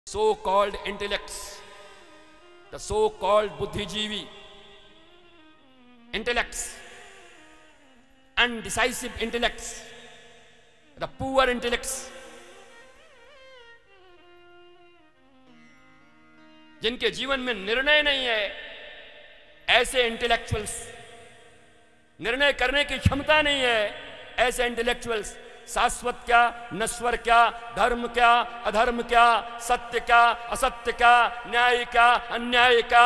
so called intellects, the so called buddhijeevi intellects, undecisive intellects, the poor intellects, जिनके जीवन में निर्णय नहीं है, ऐसे इंटेलेक्चुअल्स, निर्णय करने की क्षमता नहीं है, ऐसे इंटेलेक्चुअल्स शाश्वत क्या, नश्वर क्या, धर्म क्या, अधर्म क्या, सत्य क्या, असत्य क्या, न्याय क्या, अन्याय क्या,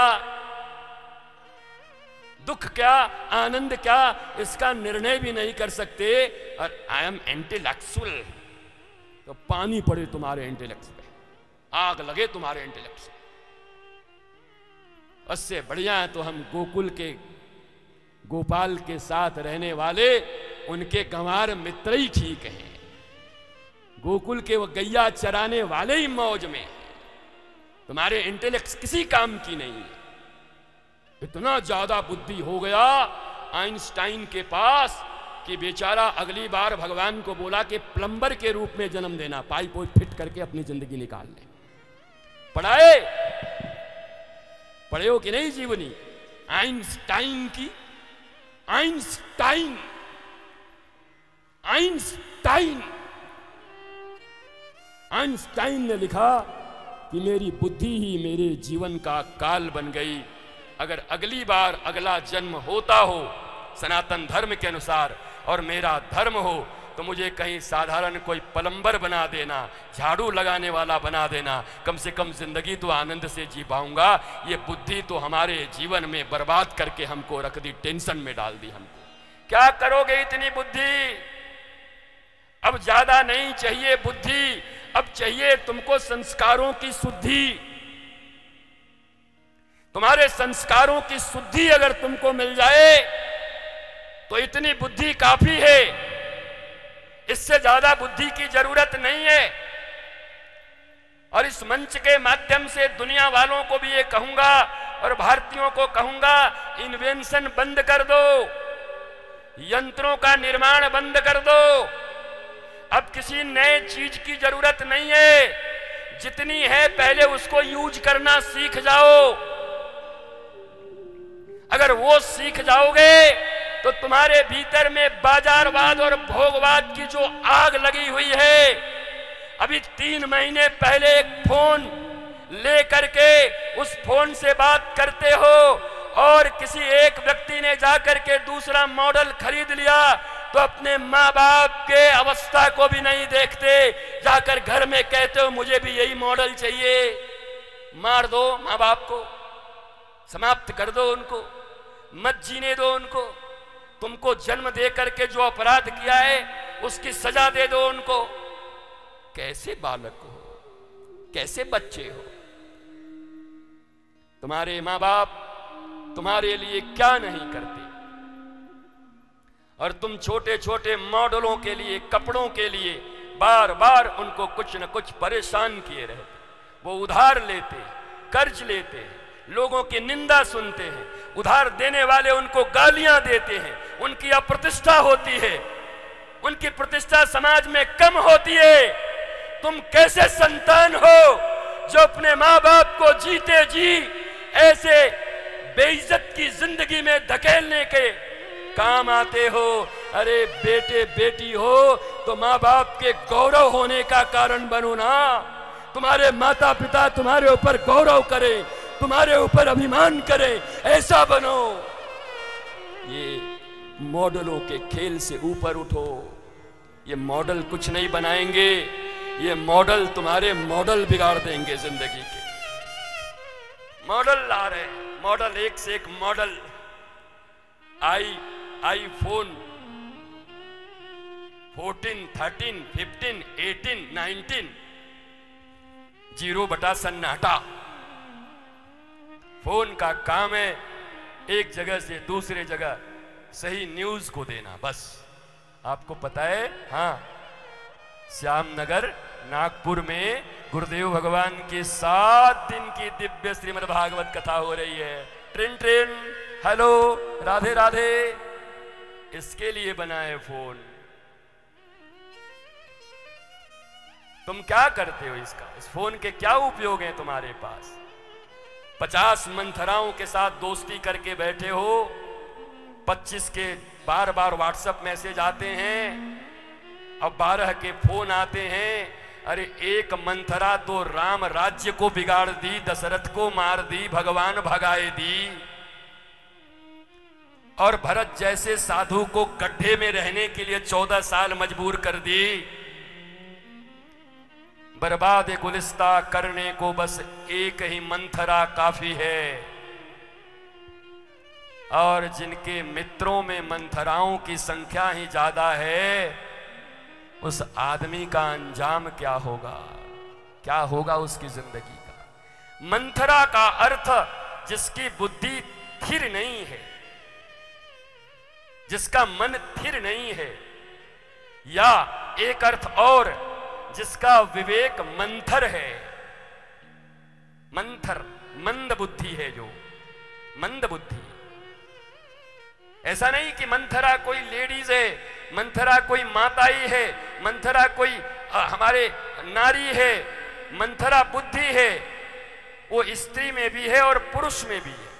दुख क्या, आनंद क्या, इसका निर्णय भी नहीं कर सकते। और आई एम इंटेलेक्चुअल, तो पानी पड़े तुम्हारे इंटेलेक्ट पे, आग लगे तुम्हारे इंटेलेक्ट से। उससे बढ़िया है तो हम गोकुल के गोपाल के साथ रहने वाले उनके गंवार मित्र ही ठीक हैं। गोकुल के वो गैया चराने वाले ही मौज में हैं। तुम्हारे इंटेलेक्ट किसी काम की नहीं है। इतना ज्यादा बुद्धि हो गया आइंस्टाइन के पास कि बेचारा अगली बार भगवान को बोला कि प्लम्बर के रूप में जन्म देना, पाइप वाइप फिट करके अपनी जिंदगी निकाल ले। पढ़े हो कि नहीं जीवनी आइंस्टाइन की? आइंस्टाइन ने लिखा कि मेरी बुद्धि ही मेरे जीवन का काल बन गई। अगर अगली बार अगला जन्म होता हो सनातन धर्म के अनुसार और मेरा धर्म हो तो मुझे कहीं साधारण कोई प्लम्बर बना देना, झाड़ू लगाने वाला बना देना, कम से कम जिंदगी तो आनंद से जी पाऊंगा। ये बुद्धि तो हमारे जीवन में बर्बाद करके हमको रख दी, टेंशन में डाल दी हमको। क्या करोगे इतनी बुद्धि? अब ज्यादा नहीं चाहिए बुद्धि, अब चाहिए तुमको संस्कारों की शुद्धि। तुम्हारे संस्कारों की शुद्धि अगर तुमको मिल जाए तो इतनी बुद्धि काफी है, इससे ज्यादा बुद्धि की जरूरत नहीं है। और इस मंच के माध्यम से दुनिया वालों को भी ये कहूंगा और भारतीयों को कहूंगा, इन्वेंशन बंद कर दो, यंत्रों का निर्माण बंद कर दो। अब किसी नए चीज की जरूरत नहीं है, जितनी है पहले उसको यूज करना सीख जाओ। अगर वो सीख जाओगे तो तुम्हारे भीतर में बाजारवाद और भोगवाद की जो आग लगी हुई है, अभी 3 महीने पहले एक फोन ले करके उस फोन से बात करते हो और किसी एक व्यक्ति ने जाकर के दूसरा मॉडल खरीद लिया तो अपने माँ बाप के अवस्था को भी नहीं देखते, जाकर घर में कहते हो मुझे भी यही मॉडल चाहिए। मार दो माँ बाप को, समाप्त कर दो उनको, मत जीने दो उनको। तुमको जन्म दे करके जो अपराध किया है उसकी सजा दे दो उनको। कैसे बालक हो, कैसे बच्चे हो? तुम्हारे माँ बाप तुम्हारे लिए क्या नहीं करते, और तुम छोटे छोटे मॉडलों के लिए, कपड़ों के लिए बार बार उनको कुछ न कुछ परेशान किए रहते। वो उधार लेते, कर्ज लेते, लोगों की निंदा सुनते हैं, उधार देने वाले उनको गालियां देते हैं, उनकी अप्रतिष्ठा होती है, उनकी प्रतिष्ठा समाज में कम होती है। तुम कैसे संतान हो जो अपने माँ बाप को जीते जी ऐसे बेइज्जत की जिंदगी में धकेलने के काम आते हो? अरे बेटे बेटी हो तो माँ बाप के गौरव होने का कारण बनो ना। तुम्हारे माता पिता तुम्हारे ऊपर गौरव करें, तुम्हारे ऊपर अभिमान करें, ऐसा बनो। ये मॉडलों के खेल से ऊपर उठो। ये मॉडल कुछ नहीं बनाएंगे, ये मॉडल तुम्हारे मॉडल बिगाड़ देंगे जिंदगी के। मॉडल ला रहे हैं, मॉडल एक से एक मॉडल। आईफोन 14, 13, 15, 18, 19, 0 सन्नाटा। फोन का काम है एक जगह से दूसरे जगह सही न्यूज को देना, बस। आपको पता है, हाँ, श्यामनगर नागपुर में गुरुदेव भगवान की 7 दिन की दिव्य श्रीमद् भागवत कथा हो रही है। ट्रिन ट्रिन, हेलो, राधे राधे, इसके लिए बना है फोन। तुम क्या करते हो इसका? इस फोन के क्या उपयोग हैं तुम्हारे पास? 50 मंथराओं के साथ दोस्ती करके बैठे हो, 25 के बार बार व्हाट्सएप मैसेज आते हैं, अब 12 के फोन आते हैं। अरे एक मंथरा तो राम राज्य को बिगाड़ दी, दशरथ को मार दी, भगवान भगाए दी, और भरत जैसे साधु को गड्ढे में रहने के लिए 14 साल मजबूर कर दी। बर्बाद गुलिस्ता करने को बस एक ही मंथरा काफी है। और जिनके मित्रों में मंथराओं की संख्या ही ज्यादा है, उस आदमी का अंजाम क्या होगा? क्या होगा उसकी जिंदगी का? मंथरा का अर्थ जिसकी बुद्धि थिर नहीं है, जिसका मन थिर नहीं है, या एक अर्थ और जिसका विवेक मंथर है। मंथर मंद बुद्धि है, जो मंद बुद्धि। ऐसा नहीं कि मंथरा कोई लेडीज है, मंथरा कोई माताई है, मंथरा कोई हमारे नारी है। मंथरा बुद्धि है, वो स्त्री में भी है और पुरुष में भी है।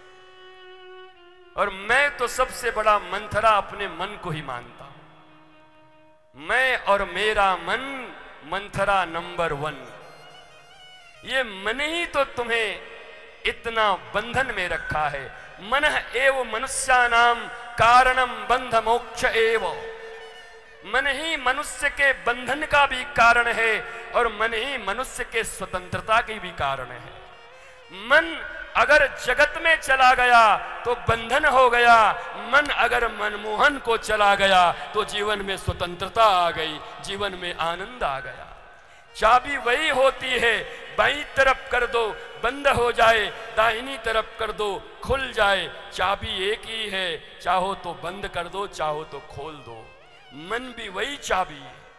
और मैं तो सबसे बड़ा मंथरा अपने मन को ही मानता हूं। मैं और मेरा मन मंथरा नंबर 1। ये मन ही तो तुम्हें इतना बंधन में रखा है। मन एव मनुष्यानाम कारणम बंध मोक्ष एव। मन ही मनुष्य के बंधन का भी कारण है और मन ही मनुष्य के स्वतंत्रता की भी कारण है। मन अगर जगत में चला गया तो बंधन हो गया, मन अगर मनमोहन को चला गया तो जीवन में स्वतंत्रता आ गई, जीवन में आनंद आ गया। चाबी वही होती है, बाईं तरफ कर दो बंद हो जाए, दाहिनी तरफ कर दो खुल जाए। चाबी एक ही है, चाहो तो बंद कर दो, चाहो तो खोल दो। मन भी वही चाबी है।